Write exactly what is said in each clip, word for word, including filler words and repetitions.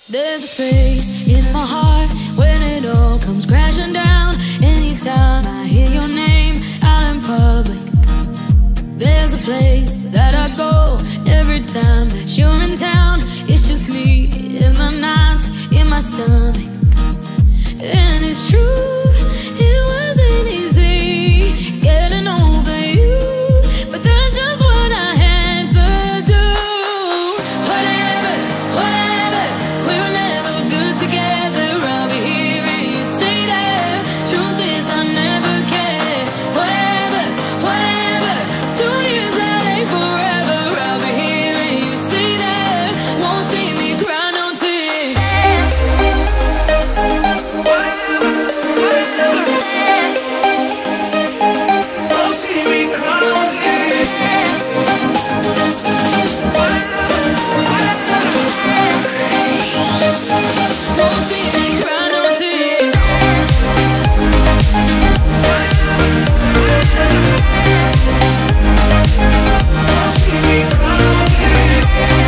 There's a space in my heart when it all comes crashing down. Anytime I hear your name out in public, there's a place that I go every time that you're in town. It's just me in my nights, in my stomach. And it's true, it wasn't easy getting over you, but that's just what I had to do. Whatever, whatever, we were never good together. I'll be here and you stay there. Truth is I never cared. Whatever, whatever, two years that ain't forever. I'll be here and you stay there. Won't see me cry no tears. Won't see me cry no tears. Won't see me cry no tears. Won't see me cry no tears.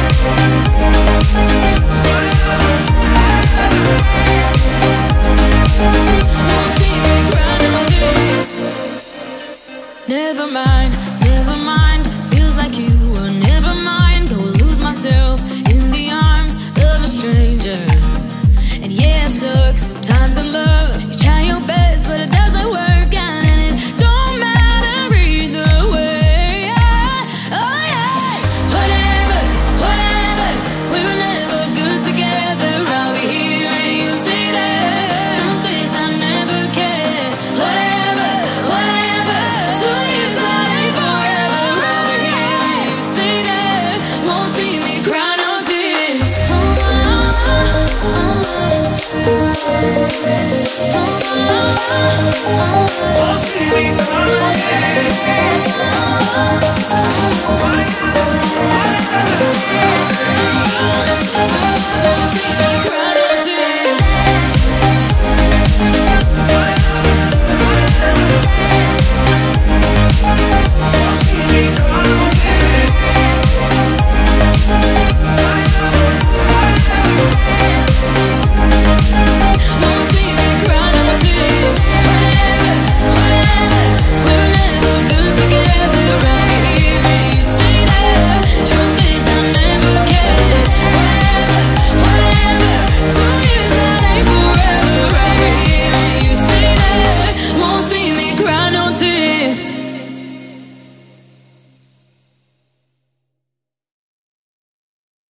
Won't see me cry no tears. Never mind, never mind. Feels like you were never mine. Go lose myself in the arms of a stranger. And yeah, it sucks sometimes in love. You try your best, but it doesn't work out, and it don't matter either way. Yeah. Oh yeah. Whatever, whatever, we were never good together. I'll be here and you stay there. Truth is I never cared. Whatever, whatever, two years that ain't forever. I'll be here and you stay there. Won't see me cry no tears. Oh, oh, oh, oh, oh, oh, oh. Won't see me cry no tears.